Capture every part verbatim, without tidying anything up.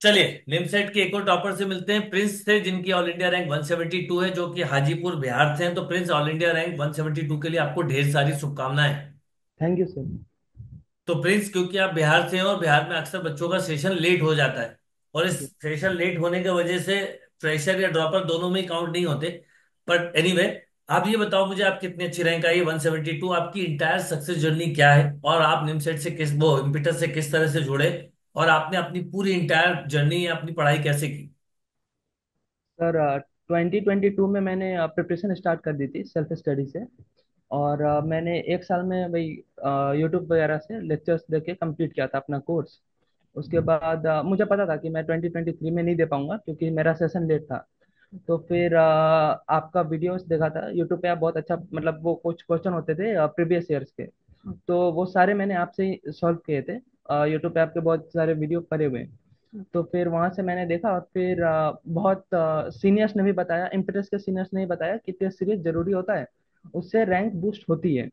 चलिए निमसेट के एक और टॉपर से मिलते हैं। प्रिंस थे जिनकी all India rank one seventy two है, जो कि हाजीपुर बिहार से हैं। तो Prince, all India rank one seventy two के लिए आपको ढेर सारी शुभकामनाएं। Thank you sir. तो प्रिंस, क्योंकि आप बिहार से हैं और बिहार में अक्सर बच्चों का सेशन लेट हो जाता है, और इस सेशन लेट होने की वजह से फ्रेशर या ड्रॉपर दोनों में ही काउंट नहीं होते। बट एनीवे, आप ये बताओ मुझे, आप कितनी अच्छी रैंक आई है वन सेवेंटी टू, आपकी इंटायर सक्सेस जर्नी क्या है, और आप निमसेट से किस वो इम्पिटस से किस तरह से जुड़े, और आपने अपनी पूरी इंटायर जर्नी या अपनी पढ़ाई कैसे की। सर ट्वेंटी ट्वेंटी टू में मैंने प्रिपरेशन स्टार्ट कर दी थी सेल्फ स्टडी से। और अ, मैंने एक साल में वही यूट्यूब वगैरह से लेक्चर्स देके कंप्लीट किया था अपना कोर्स। उसके बाद अ, मुझे पता था कि मैं ट्वेंटी ट्वेंटी थ्री में नहीं दे पाऊंगा क्योंकि मेरा सेशन लेट था। तो फिर अ, आपका वीडियोस देखा था यूट्यूब पे। आप बहुत अच्छा, मतलब वो कुछ क्वेश्चन होते थे प्रीवियस ईयर्स के, तो वो सारे मैंने आपसे ही सॉल्व किए थे। यूट्यूब पे आपके बहुत सारे वीडियो पड़े हुए हैं। तो फिर वहां से मैंने देखा, और फिर अ, बहुत सीनियर्स ने भी बताया, इम्पेटस के सीनियर्स ने भी बताया कि टेस्ट सीरीज जरूरी होता है, उससे रैंक बूस्ट होती है।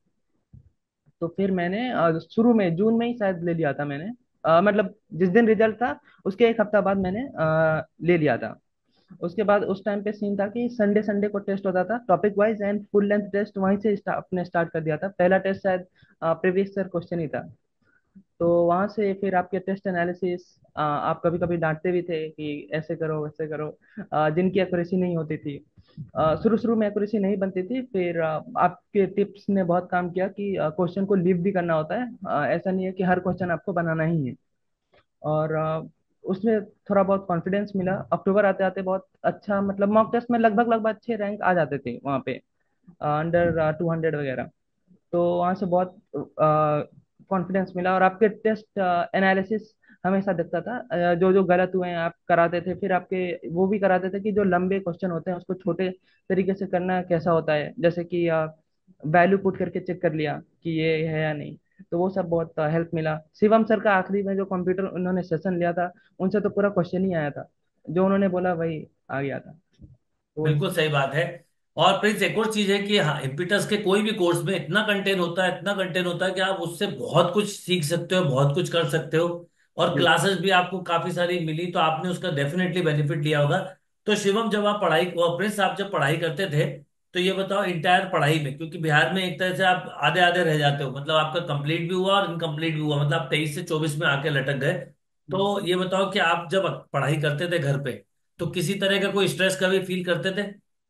तो फिर मैंने अ, शुरू में जून में ही शायद ले लिया था मैंने। अ, मतलब जिस दिन रिजल्ट था उसके एक हफ्ता बाद मैंने अ, ले लिया था। उसके बाद उस टाइम पे सीन था कि संडे संडे को टेस्ट होता था topic wise, and full length test वहीं से स्टा- अपने स्टार्ट कर दिया था। पहला टेस्ट शायद प्रीवियस ईयर क्वेश्चन ही था। तो वहां से फिर आपके टेस्ट एनालिसिस, आप कभी कभी डांटते भी थे कि ऐसे करो वैसे करो, अ, जिनकी एक्यूरेसी नहीं होती थी। शुरू शुरू में एक्यूरेसी नहीं बनती थी, फिर अ, आपके टिप्स ने बहुत काम किया कि क्वेश्चन को लीव भी करना होता है। अ, ऐसा नहीं है कि हर क्वेश्चन आपको बनाना ही है। और अ, उसमें थोड़ा बहुत कॉन्फिडेंस मिला। अक्टूबर आते आते बहुत अच्छा, मतलब मॉक टेस्ट में लगभग लगभग अच्छे रैंक आ जाते थे वहाँ पे, अंडर टू हंड्रेड वगैरह। तो वहाँ से बहुत कॉन्फिडेंस मिला। और आपके टेस्ट एनालिसिस हमेशा दिखता था, अ, जो जो गलत हुए हैं आप कराते थे। फिर आपके वो भी कराते थे कि जो लंबे क्वेश्चन होते हैं उसको छोटे तरीके से करना कैसा होता है, जैसे कि वैल्यू पुट करके चेक कर लिया कि ये है या नहीं। तो वो सब बहुत हेल्प मिला। शिवम सर का आखिरी में जो कंप्यूटर उन्होंने सेशन लिया था, उनसे तो पूरा क्वेश्चन ही आया था, जो उन्होंने बोला वही आ गया था। तो बिल्कुल सही बात है। और प्रिंस, एक और चीज है कि हाँ, इम्पिटस के कोई भी कोर्स में इतना कंटेंट होता है, इतना कंटेंट होता है कि आप उससे बहुत कुछ सीख सकते हो, बहुत कुछ कर सकते हो। और जी क्लासेस भी आपको काफी सारी मिली, तो आपने उसका डेफिनेटली बेनिफिट लिया होगा। तो शिवम, जब आप पढ़ाई और प्रिंस, आप जब पढ़ाई करते थे, तो ये बताओ इंटायर पढ़ाई में, क्योंकि बिहार में एक तरह से आप आधे आधे रह जाते हो, मतलब आपका कंप्लीट भी हुआ और इनकम्प्लीट भी हुआ, मतलब आप तेईस से चौबीस में आके लटक गए। तो ये बताओ कि आप जब पढ़ाई करते थे घर पे, तो किसी तरह का कोई स्ट्रेस कभी फील करते थे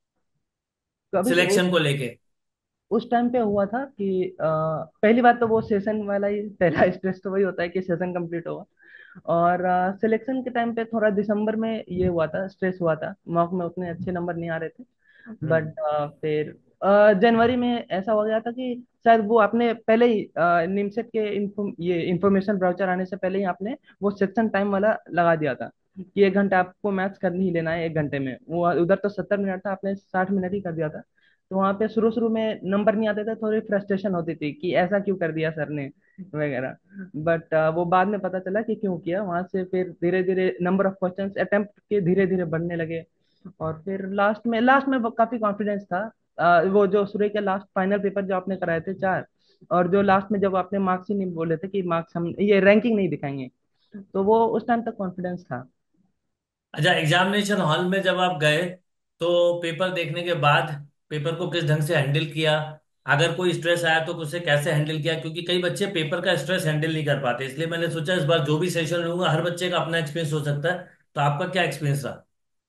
कभी सिलेक्शन को लेके। उस टाइम पे हुआ था कि अ, पहली बात तो वो सेशन वाला ही पहला स्ट्रेस तो वही होता है कि सेशन कंप्लीट होगा। और सिलेक्शन के टाइम पे थोड़ा दिसंबर में ये हुआ था, स्ट्रेस हुआ था, मॉक में उतने अच्छे नंबर नहीं आ रहे थे। हम्म। बट फिर अ, जनवरी में ऐसा हो गया था कि शायद वो आपने पहले ही निमसेट के इन्फो, ये इंफॉर्मेशन ब्राउचर आने से पहले ही आपने वो सेक्शन टाइम वाला लगा दिया था कि एक घंटा आपको मैथ्स कर ही लेना है एक घंटे में। वो उधर तो सत्तर मिनट था, आपने साठ मिनट ही कर दिया था। तो वहाँ पे शुरू शुरू में नंबर नहीं आते थे, थोड़ी फ्रस्ट्रेशन होती थी कि ऐसा क्यों कर दिया सर ने वगैरह। बट वो बाद में पता चला कि क्यों किया। वहां से फिर धीरे धीरे नंबर ऑफ क्वेश्चंस अटेम्प्ट के धीरे धीरे बढ़ने लगे। और फिर लास्ट में लास्ट में वो काफी कॉन्फिडेंस था। अ, वो जो सूर्य के लास्ट फाइनल पेपर जो आपने कराए थे चार, और जो लास्ट में जब आपने मार्क्स ही नहीं बोले थे कि मार्क्स हम ये रैंकिंग नहीं दिखाएंगे, तो वो उस टाइम तक कॉन्फिडेंस था। अच्छा, एग्जामिनेशन हॉल में जब आप गए, तो पेपर देखने के बाद पेपर को किस ढंग से हैंडल किया, अगर कोई स्ट्रेस आया तो उसे कैसे हैंडल किया, क्योंकि कई बच्चे पेपर का स्ट्रेस हैंडल नहीं कर पाते, इसलिए मैंने सोचा इस बार जो भी सेशन लूंगा हर बच्चे का अपना एक्सपीरियंस हो सकता है। तो आपका क्या एक्सपीरियंस रहा।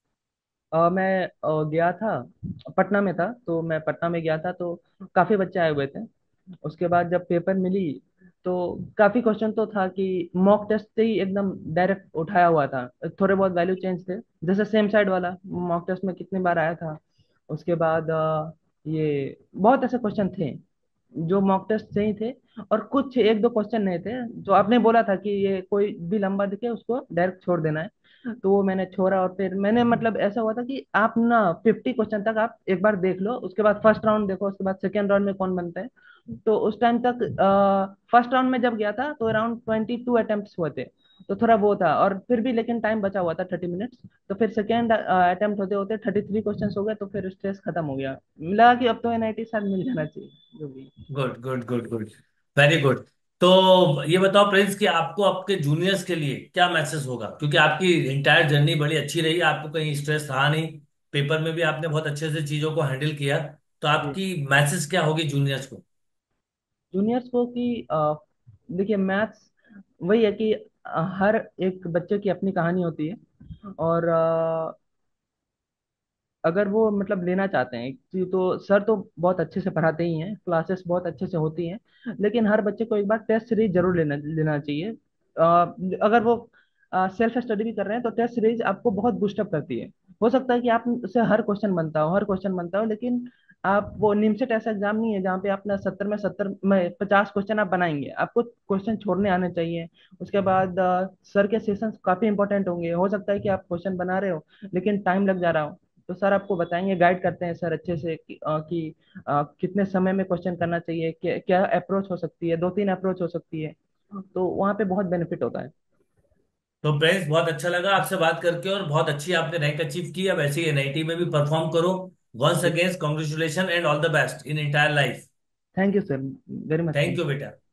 अ, मैं अ, गया था, पटना में था, तो मैं पटना में गया था तो काफी बच्चे आए हुए थे। उसके बाद जब पेपर मिली तो काफी क्वेश्चन तो था कि मॉक टेस्ट से ही एकदम डायरेक्ट उठाया हुआ था। थोड़े बहुत वैल्यू चेंज थे, जैसे सेम साइड वाला मॉक टेस्ट में कितनी बार आया था। उसके बाद अ, ये बहुत ऐसे क्वेश्चन थे जो मॉक टेस्ट से ही थे। और कुछ एक दो क्वेश्चन नहीं थे, जो आपने बोला था कि ये कोई भी लंबा दिखे उसको डायरेक्ट छोड़ देना है, तो वो मैंने छोड़ा। और फिर मैंने, मतलब ऐसा हुआ था कि आप ना फिफ्टी क्वेश्चन तक आप एक बार देख लो, उसके बाद फर्स्ट राउंड देखो, उसके बाद सेकेंड राउंड में कौन बनता है। तो उस टाइम तक फर्स्ट राउंड में जब गया था तो अराउंड ट्वेंटी टू अटेम्प्ट हुए थे। तो थोड़ा वो था, और फिर भी लेकिन टाइम बचा हुआ था थर्टी मिनट्स। तो फिर सेकेंड अटेम्प्ट होते होते थर्टी थ्री क्वेश्चन हो गए, तो फिर स्ट्रेस खत्म हो गया। मिला कि अब तो एन आई टी शायद मिल जाना चाहिए जो भी। Good good good good, very good. तो ये बताओ प्रिंस कि आपको आपके जूनियर्स के लिए क्या मैसेज होगा, क्योंकि आपकी इंटायर जर्नी बड़ी अच्छी रही, आपको कहीं स्ट्रेस रहा नहीं, पेपर में भी आपने बहुत अच्छे से चीजों को हैंडल किया। तो जी। आपकी मैसेज क्या होगी जूनियर्स को? जूनियर्स को कि अ, देखिए मैथ्स वही है कि अ, हर एक बच्चे की अपनी कहानी होती है। और अगर वो मतलब लेना चाहते हैं कि तो सर तो बहुत अच्छे से पढ़ाते ही हैं, क्लासेस बहुत अच्छे से होती हैं, लेकिन हर बच्चे को एक बार टेस्ट सीरीज जरूर लेना लेना चाहिए। अ, अगर वो सेल्फ स्टडी भी कर रहे हैं तो टेस्ट सीरीज आपको बहुत बूस्टअप करती है। हो सकता है कि आप से हर क्वेश्चन बनता हो, हर क्वेश्चन बनता हो, लेकिन आप वो निमसेट ऐसा एग्जाम नहीं है जहाँ पे अपना सत्तर में सत्तर में पचास क्वेश्चन आप बनाएंगे। आपको क्वेश्चन छोड़ने आने चाहिए। उसके बाद अ, सर के सेशंस काफी इंपॉर्टेंट होंगे। हो सकता है कि आप क्वेश्चन बना रहे हो लेकिन टाइम लग जा रहा हो, तो सर आपको बताएंगे, गाइड करते हैं सर अच्छे से कि, अ, कि अ, कितने समय में क्वेश्चन करना चाहिए, क्या क्या अप्रोच हो सकती है, दो तीन अप्रोच हो सकती है। तो वहाँ पे बहुत बेनिफिट होता है। तो प्रिंस बहुत अच्छा लगा आपसे बात करके, और बहुत अच्छी आपने रैंक अचीव की। अब ऐसे ही एन आई टी में भी परफॉर्म करो। वंस जी। Against congratulation and all the best in entire life. Thank you sir, very much thank thank you you. बेटा।